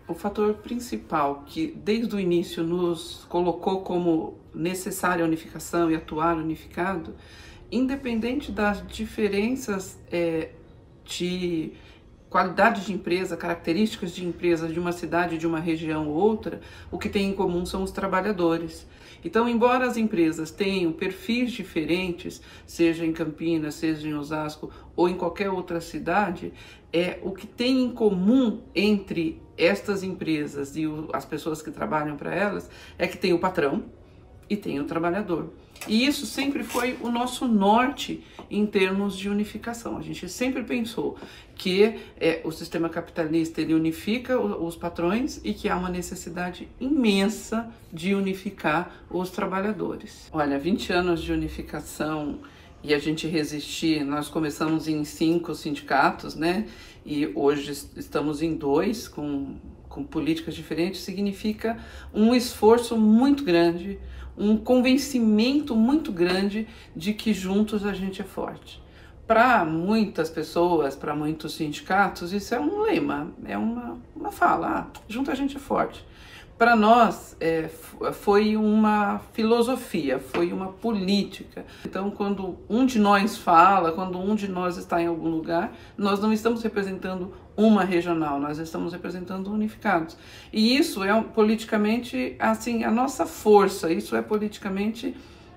O fator principal que desde o início nos colocou como necessária a unificação e atuar unificado, independente das diferenças de qualidade de empresa, características de empresa de uma cidade, de uma região ou outra, o que tem em comum são os trabalhadores. Então, embora as empresas tenham perfis diferentes, seja em Campinas, seja em Osasco ou em qualquer outra cidade, o que tem em comum entre estas empresas e as pessoas que trabalham para elas é que tem o patrão e tem o trabalhador. E isso sempre foi o nosso norte em termos de unificação. A gente sempre pensou que o sistema capitalista ele unifica os patrões e que há uma necessidade imensa de unificar os trabalhadores. Olha, 20 anos de unificação e a gente resistir, nós começamos em 5 sindicatos, né? E hoje estamos em 2 com políticas diferentes, significa um esforço muito grande, um convencimento muito grande de que juntos a gente é forte. Para muitas pessoas, para muitos sindicatos, isso é um lema, é uma fala, junto a gente é forte. Para nós, foi uma filosofia, foi uma política. Então, quando um de nós fala, quando um de nós está em algum lugar, nós não estamos representando uma regional, nós estamos representando unificados. E isso é politicamente, assim, a nossa força, isso é politicamente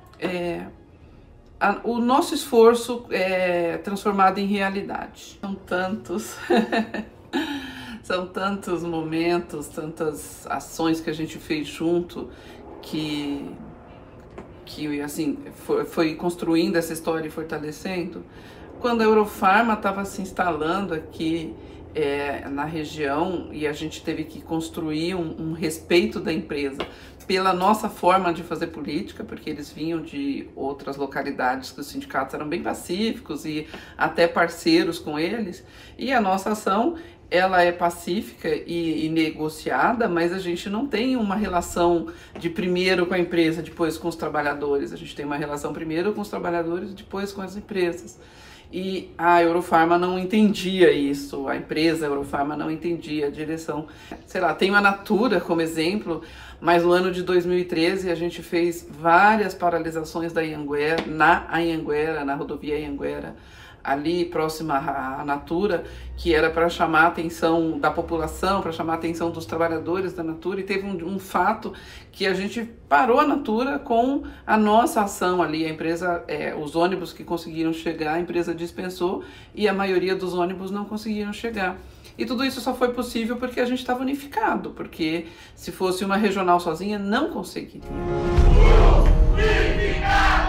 o nosso esforço transformado em realidade. São tantos... São tantos momentos, tantas ações que a gente fez junto que assim, foi construindo essa história e fortalecendo. Quando a Eurofarma estava se instalando aqui na região e a gente teve que construir um respeito da empresa pela nossa forma de fazer política, porque eles vinham de outras localidades que os sindicatos eram bem pacíficos e até parceiros com eles, e a nossa ação ela é pacífica e negociada, mas a gente não tem uma relação de primeiro com a empresa, depois com os trabalhadores. A gente tem uma relação primeiro com os trabalhadores, depois com as empresas. E a Eurofarma não entendia isso, a empresa Eurofarma não entendia a direção. Sei lá, tem a Natura como exemplo, mas no ano de 2013 a gente fez várias paralisações da Anhanguera, na rodovia Anhanguera, ali próxima à Natura, que era para chamar a atenção da população, para chamar a atenção dos trabalhadores da Natura, e teve um fato que a gente parou a Natura com a nossa ação ali, a empresa, os ônibus que conseguiram chegar, a empresa dispensou e a maioria dos ônibus não conseguiram chegar. E tudo isso só foi possível porque a gente estava unificado, porque se fosse uma regional sozinha, não conseguiria. Unificado!